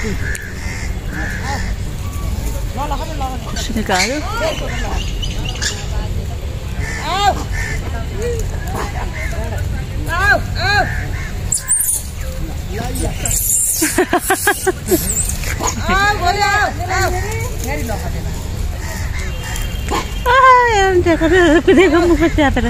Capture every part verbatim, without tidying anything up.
कसरी गाह्रो कुदेको मुख च्यापेर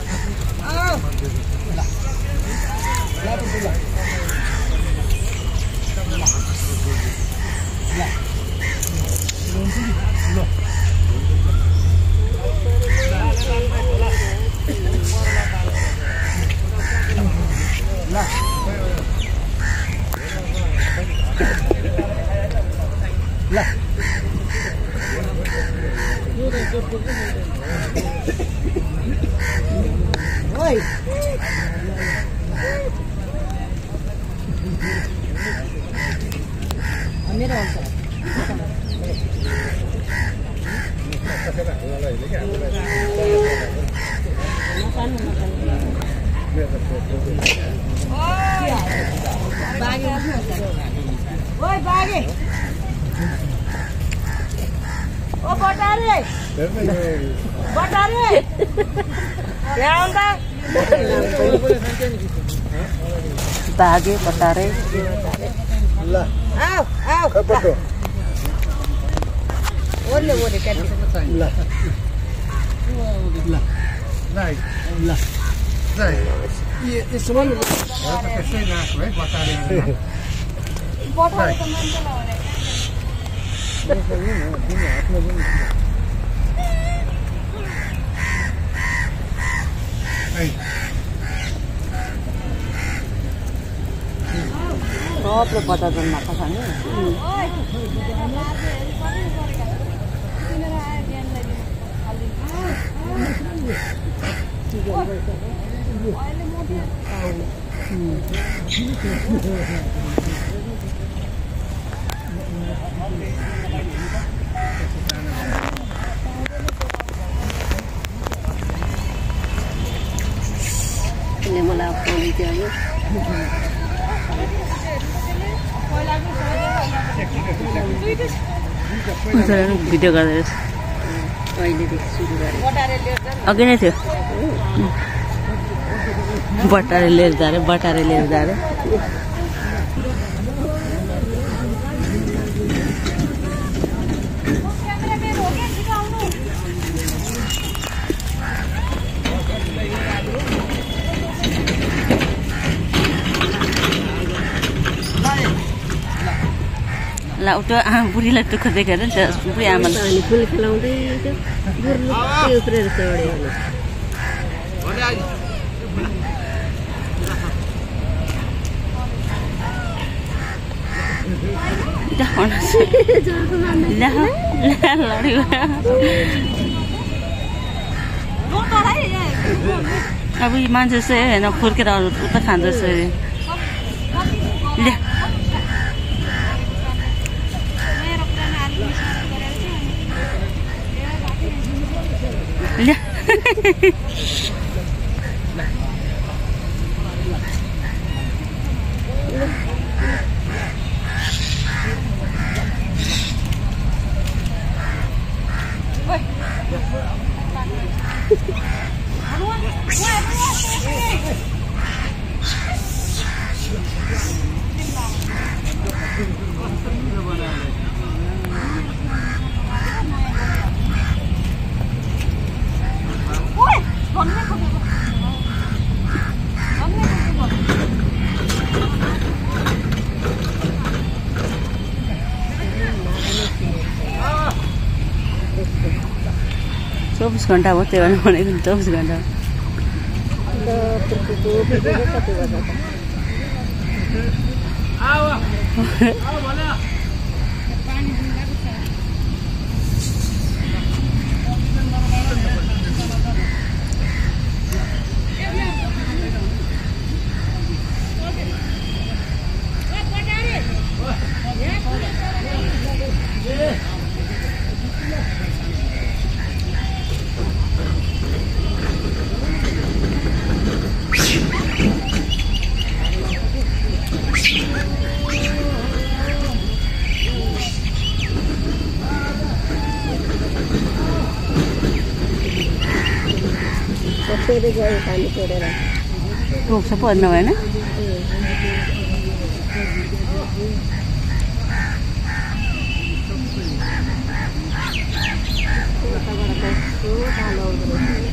Oi. Amir also. Oi, bagi. Oh, batare. Batare. Yang dah. Bagi batare. Lah. Au, au. Apa tu? Boleh, boleh kan. Lah. Lah. Right. Lah. Right. Ini ini semua ni. Orang pakai saya nak, eh, batare. Batare teman tu lah. Hey. Top le pata dan nak kasar ni. Ini malah poli dia. Video गर्दैछ अहिलेदेखि सुरु गरे अघि नै थियो बटारे लिएर जारे बटारे लिएर जारे ला उठो आमा बुढीलाई दुःख देखेर नि त बुढी आमाले फुल खेलाउँदै बुढी उत्रेर चढ्यो अब यी मान्छे चाहिँ होइन फुर्केर उता खान्छ ले Yeah. चौबीस घंटा होते हैं चौबीस घंटा कसरी गयो पानी छोडेर रोक्छ पर्नु भएन कस्तो पालो आउँदो रहेछ